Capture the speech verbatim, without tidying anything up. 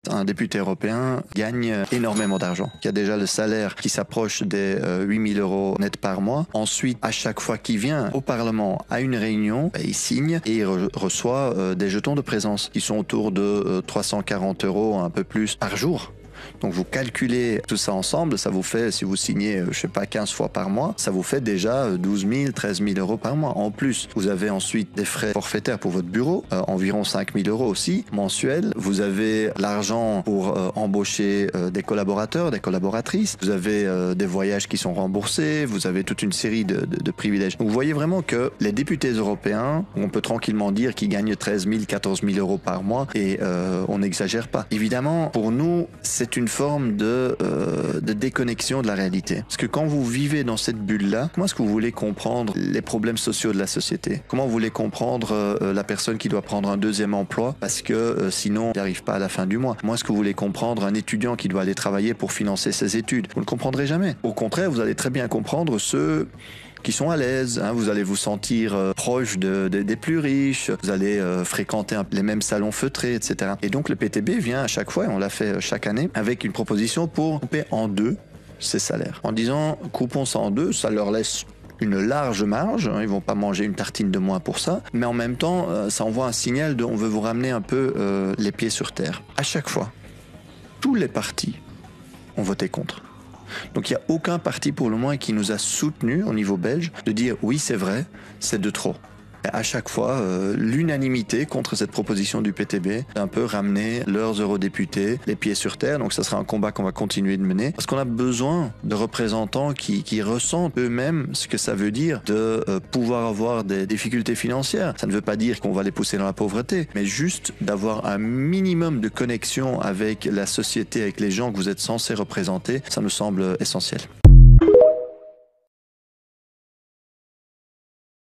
Un député européen gagne énormément d'argent. Il y a déjà le salaire qui s'approche des euh, huit mille euros net par mois. Ensuite, à chaque fois qu'il vient au Parlement à une réunion, bah, il signe et il re reçoit euh, des jetons de présence qui sont autour de euh, trois cent quarante euros, un peu plus par jour. Donc vous calculez tout ça ensemble, ça vous fait, si vous signez, je sais pas, quinze fois par mois, ça vous fait déjà douze mille, treize mille euros par mois. En plus, vous avez ensuite des frais forfaitaires pour votre bureau, euh, environ cinq mille euros aussi, mensuels. Vous avez l'argent pour euh, embaucher euh, des collaborateurs, des collaboratrices. Vous avez euh, des voyages qui sont remboursés. Vous avez toute une série de, de, de privilèges. Donc vous voyez vraiment que les députés européens, on peut tranquillement dire qu'ils gagnent treize mille, quatorze mille euros par mois et euh, on n'exagère pas. Évidemment, pour nous, c'est une forme de, euh, de déconnexion de la réalité. Parce que quand vous vivez dans cette bulle-là, comment est-ce que vous voulez comprendre les problèmes sociaux de la société? Comment vous voulez comprendre euh, la personne qui doit prendre un deuxième emploi parce que euh, sinon il n'arrive pas à la fin du mois? Comment est-ce que vous voulez comprendre un étudiant qui doit aller travailler pour financer ses études? Vous ne le comprendrez jamais. Au contraire, vous allez très bien comprendre ceux qui sont à l'aise, hein, vous allez vous sentir euh, proche de, de, des plus riches, vous allez euh, fréquenter un, les mêmes salons feutrés, et cetera. Et donc le P T B vient à chaque fois, et on l'a fait chaque année, avec une proposition pour couper en deux ces salaires. En disant, coupons ça en deux, ça leur laisse une large marge, hein, ils vont pas manger une tartine de moins pour ça, mais en même temps, euh, ça envoie un signal de on veut vous ramener un peu euh, les pieds sur terre. À chaque fois, tous les partis ont voté contre. Donc il n'y a aucun parti pour le moins qui nous a soutenus au niveau belge de dire oui c'est vrai, c'est de trop. Et à chaque fois, euh, l'unanimité contre cette proposition du P T B a un peu ramené leurs eurodéputés les pieds sur terre. Donc ça sera un combat qu'on va continuer de mener parce qu'on a besoin de représentants qui, qui ressentent eux-mêmes ce que ça veut dire de euh, pouvoir avoir des difficultés financières. Ça ne veut pas dire qu'on va les pousser dans la pauvreté, mais juste d'avoir un minimum de connexion avec la société, avec les gens que vous êtes censés représenter, ça nous semble essentiel.